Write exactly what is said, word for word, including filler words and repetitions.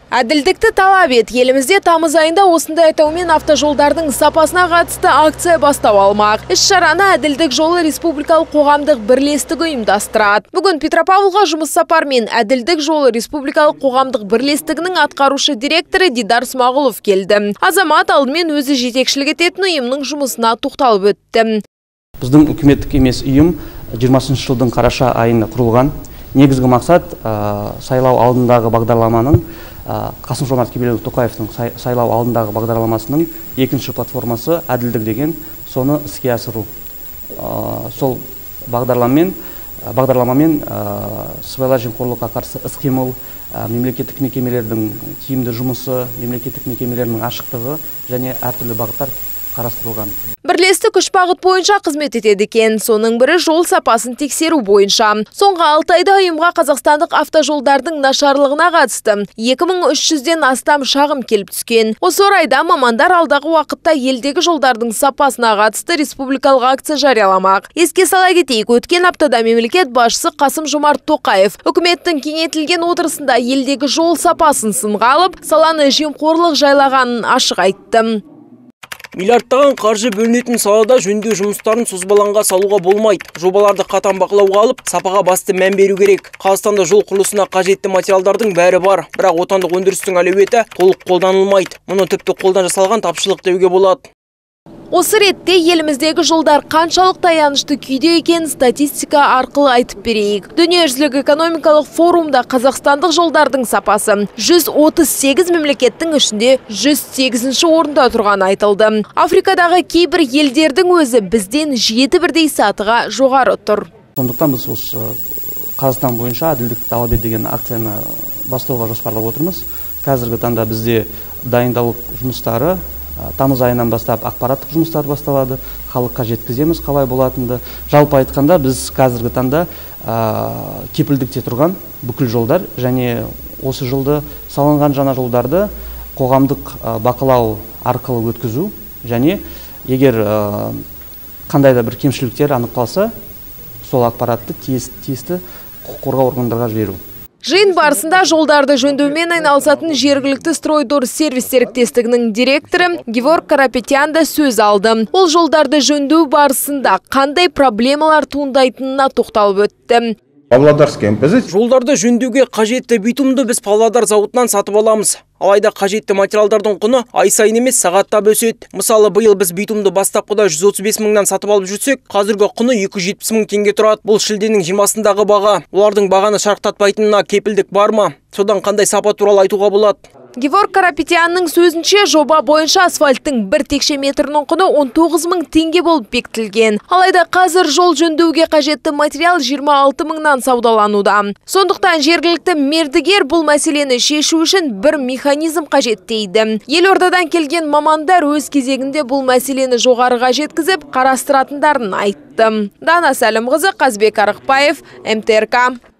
Әділдікті талап ет. Елімізде тамыз айында осындай атаумен автожолдардың сапасына қатысты акция бастау алмақ. Іс-шараны Әділдік жолы республикалық қоғамдық бірлестігі ұйымдастырады. Бүгін Петропавлға жұмыс сапармен Әділдік жолы республикалық қоғамдық бірлестігінің атқарушы директоры Дидар Смағұлов келді. Азамат алдымен өзі жетекшілік ететін ұйымның жұмысына тоқталып өтті. Біздің үкіметтік емес ұйым жиырмасыншы жылдың қараша айында құрылған. Негізгі мақсат сайлау алдындағы бағдарламаның Қасым-Жомарт Кемелұлы-Тоқаевтың сайлау алдындағы бағдарламасының екінші платформасы әділдік деген, соны іске асыру. Сол бағдарламамен бағдарламамен сыбайлас жемқорлыққа қарсы іс-қимыл, мемлекеттік мекемелердің тиімді жұмысы, мемлекеттік мекемелердің ашықтығы және әртүрлі бағыттар қарастырылған. Бірлестік үш бағыт бойынша қызмет етеді екен. Соның бірі жол сапасын тексеру бойынша. Соңғы алты айда ұйымға қазақстандық автожолдардың нашарлығына қатысты екі мың үш жүзден астам шағым келіп түскен. Осы орайда мамандар алдағы уақытта елдегі жолдардың сапасына қатысты республикалық акция жарияламақ. Еске сала кетейік, өткен аптада мемлекет басшысы Қасым-Жомарт Тоқаев үкіметтің кеңейтілген отырысында елдегі жол сапасын сынға алып, саланы жемқорлық жайлағанын ашық айтты. Миллиардтаған қаржы бөлінетін салада жөндеу жұмыстарын созбалаңға салуға болмайды. Жобаларды қатаң бақылауға алып, сапаға басты мән беру керек. Қазақстанда жол құрылысына қажетті материалдардың бәрі бар, бірақ отандық өндірістің әлеуеті толық қолданылмайды. Мұны тіпті қолдан жасалған тапшылық деуге болады. Осы ретте еліміздегі жолдар қаншалық таянышты күйде екен статистика арқылы айтып берейік. Дүниежүзілік экономикалық форумда қазақстандық жолдардың сапасы жүз отыз сегіз мемлекеттің ішінде жүз сегізінші орында тұрған айтылды. Африкадағы кейбір елдердің өзі бізден жеті бірдей сатыға жоғары тұр. Сондықтан біз осы Қазақстан бойынша әділдікті талап ет деген акцияны бастауға жоспарлап отырмыз. Қазіргі таңда бізде дайындалу жұмыстары тамыз айынан бастап ақпараттық жұмыстар басталады, халыққа жеткіземіз қалай болатынды. Жалпы айтқанда біз қазіргі таңда кепілдікте тұрған бүкіл жолдар және осы жылды салынған жаңа жолдарды қоғамдық бақылау арқылы өткізу және егер қандай да бір кемшіліктер анықталса, сол ақпаратты тиісті құқық қорғау органдарға жіберу. Жиын барысында жолдарды жөндеумен айналысатын жергілікті Стройдор сервис серіктестігінің директоры Геворг Карапетян да сөз алды. Ол жолдарды жөндеу барысында қандай проблемалар туындайтынына тоқталып өтті. Жолдарды жөндеуге қажетті битумды біз Павлодар зауытынан сатып аламыз. Алайда қажетті материалдардың құны ай сайын емес сағаттап өседі. Мысалы, биыл біз битумды бастапқыда жүз отыз бес мыңнан сатып алып жүрсек, қазіргі құны екі жүз жетпіс мың теңге тұрады. Бұл шілденің жиырмасындағы баға. Олардың бағаны шарықтатпайтынына кепілдік бар ма? Содан қандай сапа туралы айтуға болады? Геворг Карапетянның сөзінше жоба бойынша асфальттың бір текше метрінің құны он тоғыз мың теңге болып бекітілген. Алайда қазір жол жөндеуге қажетті материал жиырма алты мыңнан саудалануда. Сондықтан жергілікті мердігер бұл мәселені шешу үшін бір механизм қажет дейді. Елордадан келген мамандар өз кезегінде бұл мәселені жоғарыға жеткізіп қарастыратындарын айтты. Дана Сәлімқызы, Қазбек Арықбаев, эм тэ эр ка.